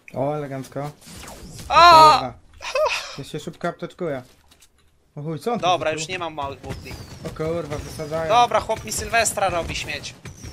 O, elegancko. A! Dobra. Ja się szybko apteczkuję. O chuj, co on tu Dobra, rzucił? już nie mam małych butli. O kurwa, wysadzają. Dobra, chłop mi Sylwestra robi śmieć.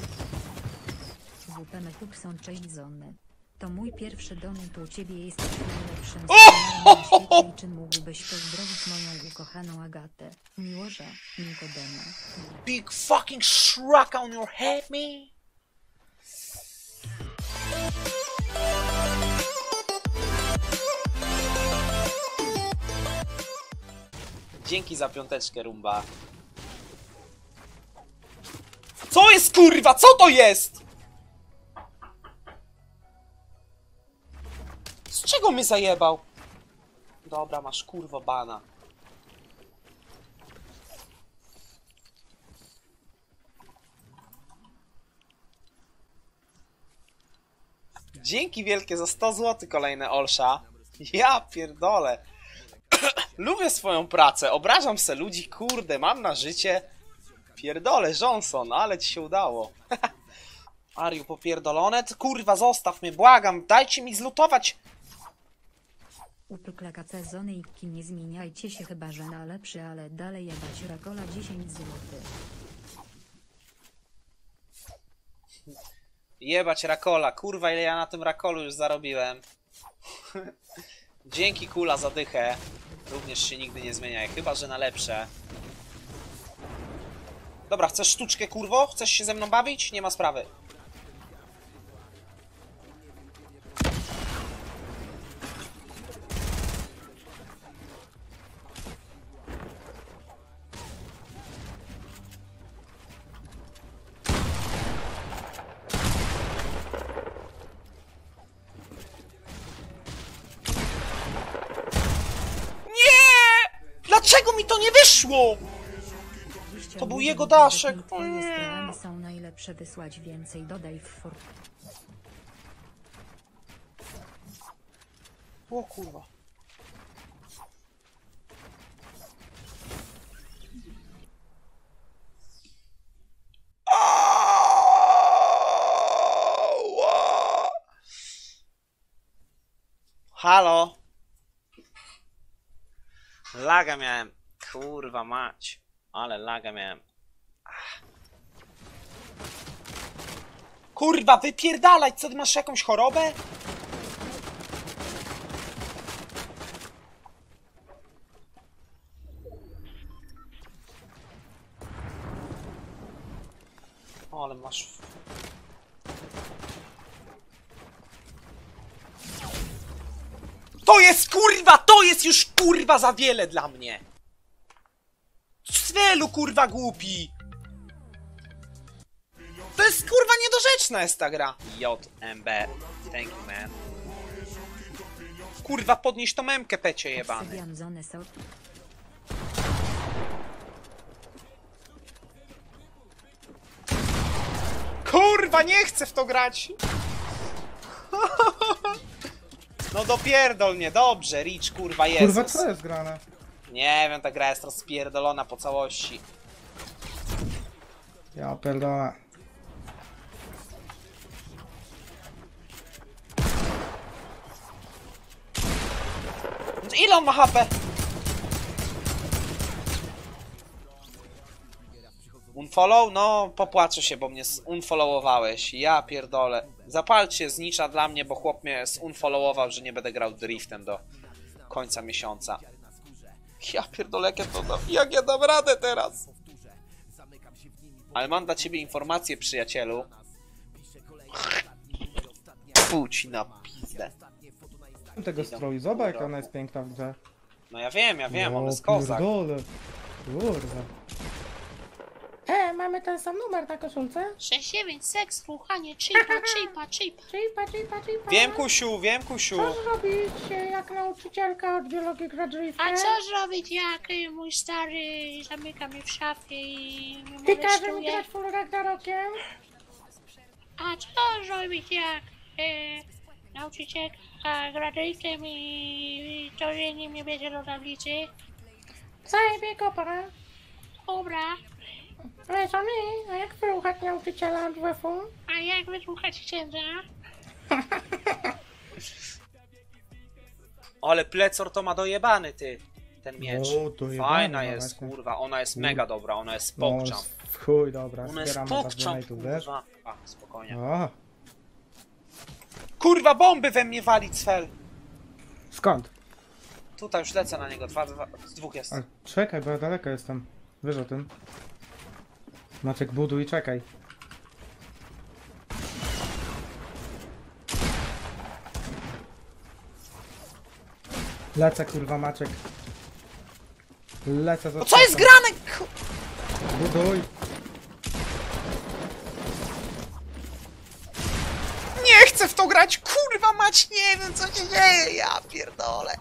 WP Metukson Chasezony. To mój pierwszy donat u ciebie, jesteś najlepszym O! streamerem na świecie i czy mógłbyś pozdrowić moją ukochaną Agatę, Miłosza, Nikodema. Big fucking shrug on your head, me. Dzięki za piąteczkę, Rumba. Co jest, kurwa? Co to jest? Z czego mnie zajebał? Dobra, masz kurwo bana. Dzięki wielkie za 100 zł kolejne, Olsza. Ja pierdolę. Lubię swoją pracę, obrażam se ludzi, kurde, mam na życie. Pierdolę, Johnson, ale ci się udało. Ariu popierdolone? Ty, kurwa, zostaw mnie, błagam, dajcie mi zlutować. Uplklaka sezony i ki nie zmieniajcie się chyba, że na lepszy, ale dalej jebać rakola 10 zł. Jebać rakola, kurwa, ile ja na tym rakolu już zarobiłem. Dzięki, kula, za dychę. Również się nigdy nie zmieniaj, chyba że na lepsze. Dobra, chcesz sztuczkę, kurwo? Chcesz się ze mną bawić? Nie ma sprawy. Dlaczego mi to nie wyszło? To był jego daszek. Twoje strony są najlepsze, wysłać więcej, dodaj w fort. O kurwa. Halo? Laga miałem. Kurwa mać. Ale laga miałem. Kurwa, wypierdalać! Co, ty masz jakąś chorobę? O, ale masz... To jest kurwa! To jest już kurwa za wiele dla mnie! Swelu kurwa głupi! To jest kurwa niedorzeczna jest ta gra. JMB. Thank you, man. Kurwa, podnieś tą memkę, pecie jebany. Obsydian zone są. Kurwa, nie chcę w to grać! No dopierdol mnie, dobrze, Rich, kurwa, Jezus. Kurwa, co jest grane? Nie wiem, ta gra jest rozpierdolona po całości. Ja pierdolę. Ile on ma HP? Unfollow? No, popłaczę się, bo mnie unfollowowałeś. Ja pierdolę. Zapalcie znicza dla mnie, bo chłop mnie unfollowował, że nie będę grał driftem do końca miesiąca. Ja pierdolę, jak ja dam radę teraz? Ale mam dla ciebie informację, przyjacielu. Pójdź na pizdę. Tego stroju, zobacz jak ona jest piękna w grze. No ja wiem, on O, jest kozak. pierdolę. Kurwa. Mamy ten sam numer na koszulce? 69 seks, ruchanie, chipa. Wiem, Kusiu, wiem, Kusiu. Co zrobić, jak nauczycielka od biologii gra driftem? A co zrobić, jak mój stary zamyka mnie w szafie i mnie Ty każe mi molestuje? grać full Ragnarokiem? A co zrobić, jak nauczycielka gra driftem i codziennie mnie bierze do tablicy? Zajebie kopa. Dobra, Wiesz, a jak wyruchać nauczyciela od WF-u? a jak wysłuchać księdza? Ale plecor to ma dojebany, ty. Ten miecz. O, dojebany Fajna ma jest, właśnie. kurwa. Ona jest mega dobra, ona jest No, pokczam. w chuj, dobra, Ona jest zbieramy was pokczam, donate'ów, wiesz? kurwa. A, spokojnie. O, Kurwa, bomby we mnie wali, cfel. skąd? Tutaj już lecę na niego, z dwóch jest. A, czekaj, bo ja daleko jestem. Wiesz o tym. Maciek, buduj i czekaj. Lecę, kurwa, Maciek. Lecę za No co jest grane? Buduj. Nie chcę w to grać, kurwa mać, nie wiem co się dzieje, ja pierdolę.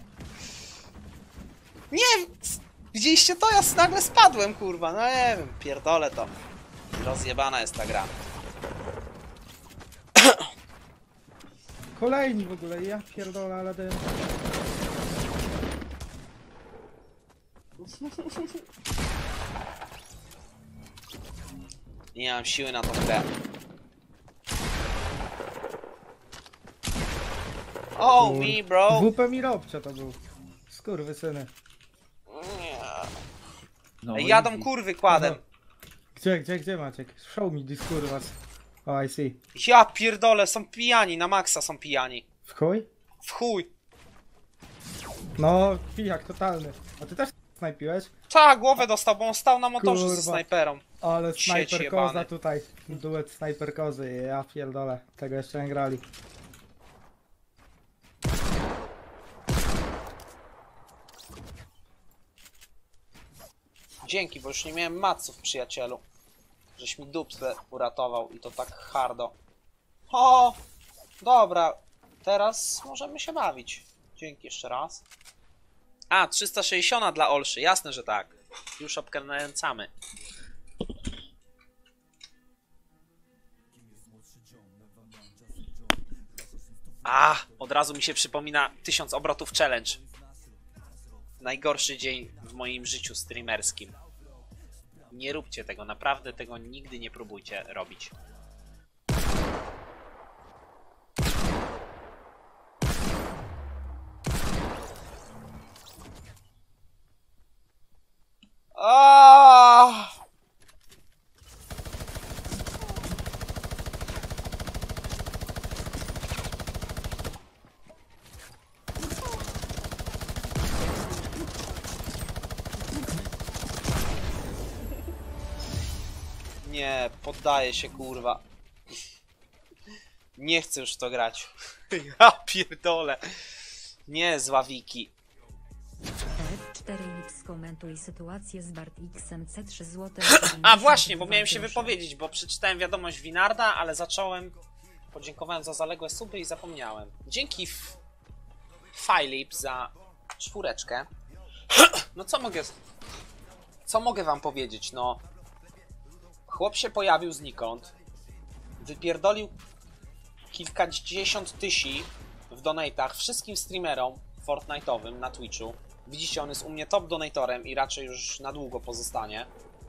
Nie, widzieliście to? Ja nagle spadłem, kurwa, no nie wiem, pierdolę to. Rozjebana jest ta gra. Kolejni w ogóle, ja pierdolę, ale ty... Nie mam siły na tą grę. Oh me bro. WP mi robcie to był. Skurwysyny. No, Ej, jadą kurwy kładem. Gdzie Maciek? Show me this kurwas. Oh, I see. Ja pierdolę, są pijani, na maksa są pijani. W chuj? W chuj. No, pijak totalny. A ty też snajpiłeś? Ta, głowę dostał, bo on stał na motorze ze Kurwa. snajperą. Ale Sieć snajper jebany. koza tutaj. Duet snajper kozy. Ja pierdolę. Tego jeszcze nie grali. Dzięki, bo już nie miałem maców, przyjacielu. Żeś mi dupę uratował i to tak hardo. O, dobra. Teraz możemy się bawić. Dzięki jeszcze raz. A, 360 dla Olszy. Jasne, że tak. Już obkręcamy. A, od razu mi się przypomina 1000 obrotów challenge. Najgorszy dzień w moim życiu streamerskim. Nie róbcie tego, naprawdę tego nigdy nie próbujcie robić. Aaaa! Nie, poddaję się, kurwa. Nie chcę już w to grać. Ja pierdolę. Nie, zła Wiki. F4 Lips komentuj sytuację z Bartixem C3 zł. A właśnie, bo miałem się wypowiedzieć, bo przeczytałem wiadomość Winarda, ale zacząłem... Podziękowałem za zaległe suby i zapomniałem. Dzięki Filip za 4. No co mogę wam powiedzieć, no... Chłop się pojawił znikąd, wypierdolił kilkadziesiąt tysięcy w donatach wszystkim streamerom Fortnite'owym na Twitchu. Widzicie, on jest u mnie top donatorem i raczej już na długo pozostanie.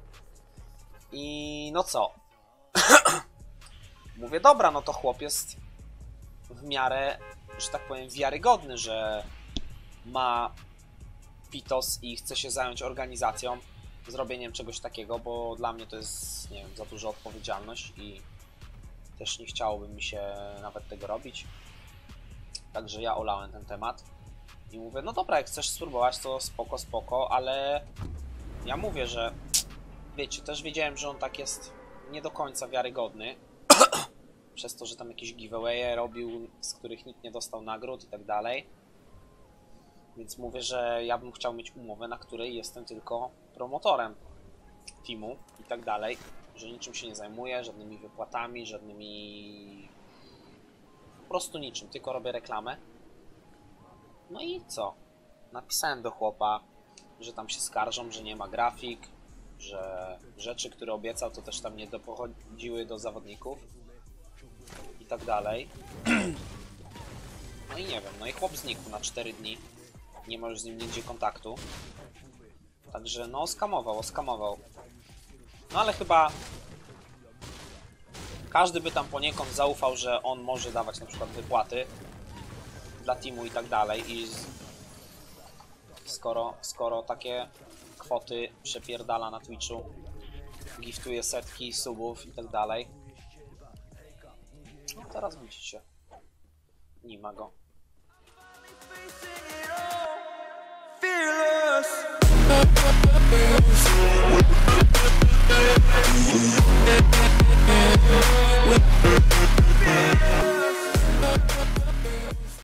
I no co? Mówię, dobra, no to chłop jest w miarę, że tak powiem, wiarygodny, że ma pitos i chce się zająć organizacją, zrobieniem czegoś takiego, bo dla mnie to jest, nie wiem, za duża odpowiedzialność i też nie chciałoby mi się nawet tego robić. Także ja olałem ten temat i mówię, no dobra, jak chcesz spróbować, to spoko, spoko, ale ja mówię, że wiecie, też wiedziałem, że on tak jest nie do końca wiarygodny przez to, że tam jakieś giveawaye robił, z których nikt nie dostał nagród i tak dalej. Więc mówię, że ja bym chciał mieć umowę, na której jestem tylko promotorem teamu i tak dalej, że niczym się nie zajmuję, żadnymi wypłatami, żadnymi... po prostu niczym, tylko robię reklamę. No i co? Napisałem do chłopa, że tam się skarżą, że nie ma grafik, że rzeczy, które obiecał, to też tam nie dochodziły do zawodników i tak dalej. No i nie wiem, no i chłop znikł na 4 dni. Nie ma już z nim nigdzie kontaktu. Także no oskamował. No ale chyba każdy by tam poniekąd zaufał, że on może dawać na przykład wypłaty dla teamu i tak dalej i skoro takie kwoty przepierdala na Twitchu, giftuje setki subów i tak dalej. No teraz widzicie. Nie ma go. Fearless.